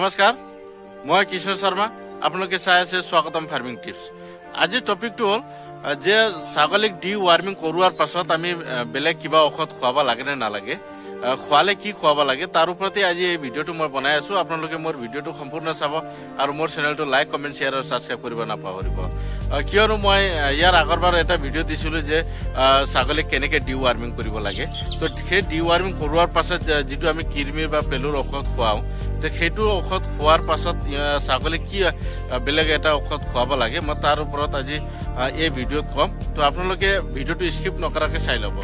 नमस्कार मैं किशोर शर्मा आपलोके चाই আছে स्वागतम फार्मिंग टिप्स। आज टपिक हल जे ছাগলীক ডি ওয়ার্মিং কৰোৱাৰ পাছত আমি বেলেগ কিবা ঔষধ খুৱাব লাগে নে নালাগে, খুৱালে কি খুৱাব লাগে তাৰ ওপৰতে আজি এই ভিডিঅটো মই বনাই আছো। আপোনালোকে মোৰ ভিডিঅটো সম্পূৰ্ণ চাব আৰু মোৰ চেনেলটো লাইক কমেন্ট শেয়াৰ আৰু সাবস্ক্ৰাইব কৰিব নাপাহৰিব। কিয়নো মই ইয়াৰ আগৰবাৰ এটা ভিডিঅ' দিছিলো যে ছাগলীক কেনেকৈ ডি ওয়ার্মিং কৰিব লাগে। তো সেই ডি ওয়ার্মিং কৰোৱাৰ পাছত যেটো আমি কিৰমিৰ বা পেলুৰ ঔষধ খুৱাও, সেইটো ঔষধ খোৱাৰ পাছত ছাগলীক কি বেলেগ এটা ঔষধ খুৱাব লাগে মই তাৰ ওপৰত আজি এই ভিডিঅ'ত কম। তো আপোনালোকে ভিডিঅ'টো স্কিপ নকৰাকৈ চাই ল'ব।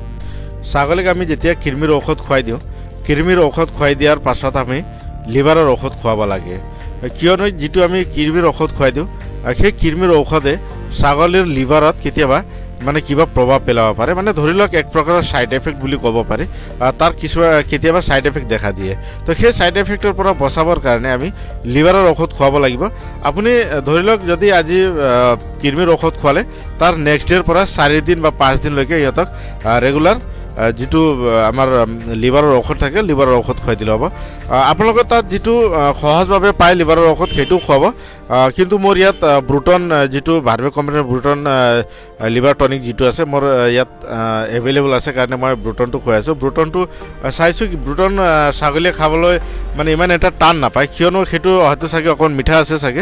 ছাগলীক আমি যেতিয়া কিৰমিৰ ঔষধ খুৱাই দিওঁ, কিৰমিৰ ঔষধ খুৱাই দিয়াৰ পাছত আমি লিভাৰৰ ঔষধ খুৱাব লাগে। কিয়নো যেটো আমি কিৰমিৰ ঔষধ খুৱাই দিওঁ, সেই কিৰমিৰ ঔষধে ছাগলীৰ লিভাৰত কেতিয়াবা মানে কিবা প্ৰভাৱ পেলাব পাৰে। মানে ধৰি লওক এক প্ৰকাৰৰ সাইড এফেক্ট বুলি ক'ব পাৰি, তাৰ কিছু কেতিয়াবা সাইড এফেক্ট দেখা দিয়ে। তো সেই সাইড এফেক্টৰ পৰা বচাবৰ কাৰণে আমি লিভাৰৰ ঔষধ খুৱাব লাগিব। আপুনি ধৰি লওক যদি আজি কিৰমিৰ ঔষধ খুৱালে তাৰ নেক্সট ডেৰ পৰা 4 দিন বা 5 দিনলৈকে ইহঁতক ৰেগুলাৰ যেটো আমাৰ লিভাৰৰ ঔষধ থাকে, লিভাৰৰ ঔষধ খুৱাই দিলে হ'ব। আপোনালোকৰ তাত যেটো সহজভাৱে পায় লিভাৰৰ ঔষধ সেইটো খুৱাব। কিন্তু মোৰ ইয়াত ব্ৰুটন যেটো ভাৰ্ভে কোম্পানীৰ ব্ৰুটন লিভাৰ টনিক যেটো আছে মোৰ ইয়াত এভেইলেবল আছে কাৰণে মই ব্ৰুটনটো খুৱাই আছোঁ। ব্ৰুটনটো চাইছোঁ কি ব্ৰুটন ছাগলীয়ে খাবলৈ মানে ইমান এটা টান নাপায়, কিয়নো সেইটো হয়তো চাগে অকণ মিঠা আছে চাগে।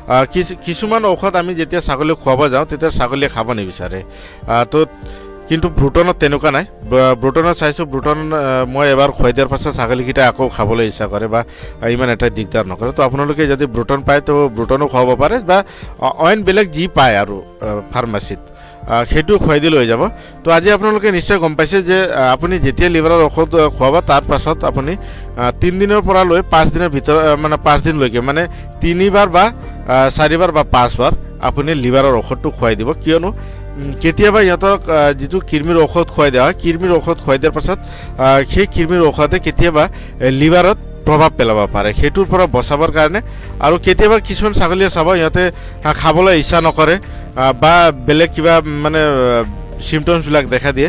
কিছুমান ঔষধ আমি যেতিয়া ছাগলীক খুৱাব যাওঁ তেতিয়া ছাগলীয়ে খাব নিবিচাৰে। তো কিন্তু ব্ৰুটনত তেনেকুৱা নাই। ব্ৰুটনত চাইছোঁ ব্ৰুটন মই এবাৰ খুৱাই দিয়াৰ পাছত ছাগলীকেইটা আকৌ খাবলৈ ইচ্ছা কৰে বা ইমান এটা দিগদাৰ নকৰে। তো আপোনালোকে যদি ব্ৰুটন পায় তো ব্ৰুটনো খুৱাব পাৰে বা অইন বেলেগ যি পায় আৰু ফাৰ্মাচীত সেইটো খুৱাই দিলে হৈ যাব। তো আজি আপোনালোকে নিশ্চয় গম পাইছে যে আপুনি যেতিয়া লিভাৰৰ ঔষধ খুৱাব তাৰ পাছত আপুনি 3 দিনৰ পৰা লৈ 5 দিনৰ ভিতৰত মানে 5 দিনলৈকে মানে 3 বাৰ বা 4 বাৰ বা 5 বাৰ আপুনি লিভাৰৰ ঔষধটো খুৱাই দিব। কিয়নো কেতিয়াবা ইহঁতক যেটো কিৰমিৰ ঔষধ খুৱাই দিয়া হয়, কিৰমিৰ ঔষধ খুৱাই দিয়াৰ পাছত সেই কিৰমিৰ ঔষধে কেতিয়াবা লিভাৰত প্ৰভাৱ পেলাব পাৰে। সেইটোৰ পৰা বচাবৰ কাৰণে আৰু কেতিয়াবা কিছুমান ছাগলীয়ে চাব ইহঁতে খাবলৈ ইচ্ছা নকৰে বা বেলেগ কিবা মানে চিমটমছবিলাক দেখা দিয়ে,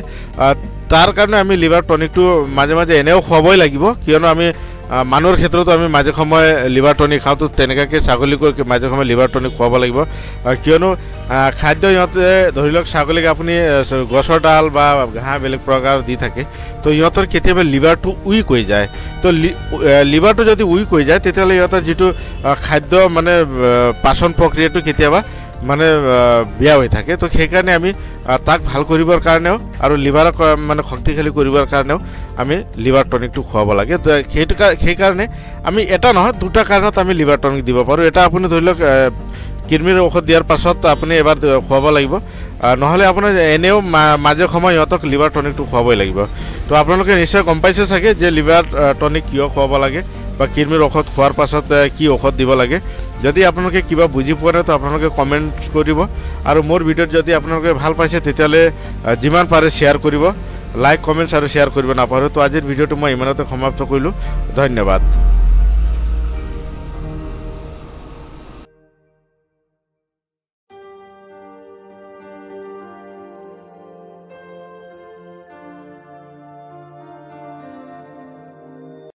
তাৰ কাৰণে আমি লিভাৰ টনিকটো মাজে মাজে এনেও খুৱাবই লাগিব। কিয়নো আমি মানুহৰ ক্ষেত্ৰতো আমি মাজে সময়ে লিভাৰ টনিক খাওঁ, তো তেনেকৈ ছাগলীকো মাজে সময়ে লিভাৰ টনিক খুৱাব লাগিব। কিয়নো খাদ্য ইহঁতে ধৰি লওক ছাগলীক আপুনি গছৰ ডাল বা ঘাঁহ বেলেগ প্ৰকাৰ দি থাকে, তো ইহঁতৰ কেতিয়াবা লিভাৰটো উইক হৈ যায়। তো লিভাৰটো যদি উইক হৈ যায় তেতিয়াহ'লে ইহঁতৰ যেটো খাদ্য মানে পাচন প্ৰক্ৰিয়াটো কেতিয়াবা মানে বেয়া হৈ থাকে। তো সেইকাৰণে আমি তাক ভাল কৰিবৰ কাৰণেও আৰু লিভাৰক মানে শক্তিশালী কৰিবৰ কাৰণেও আমি লিভাৰ টনিকটো খুৱাব লাগে। তো সেইকাৰণে আমি এটা নহয় দুটা কাৰণত আমি লিভাৰ টনিক দিব পাৰোঁ। এটা আপুনি ধৰি লওক কিৰমিৰ ঔষধ দিয়াৰ পাছত আপুনি এবাৰ খুৱাব লাগিব, নহ'লে আপোনাৰ এনেও মাজে সময় ইহঁতক লিভাৰ টনিকটো খুৱাবই লাগিব। তো আপোনালোকে নিশ্চয় গম পাইছে চাগে যে লিভাৰ টনিক কিয় খুৱাব লাগে বা কিৰমিৰ ঔষধ খোৱাৰ পাছত কি ঔষধ দিব লাগে। যদি আপোনালোকে কিবা বুজি পোৱা নাই তো আপোনালোকে কমেণ্ট কৰিব আৰু মোৰ ভিডিঅ'ত যদি আপোনালোকে ভাল পাইছে তেতিয়াহ'লে যিমান পাৰে শ্বেয়াৰ কৰিব, লাইক কমেণ্টছ আৰু শ্বেয়াৰ কৰিব নাপাহৰিব। তো আজিৰ ভিডিঅ'টো মই ইমানতে সমাপ্ত কৰিলোঁ। ধন্যবাদ।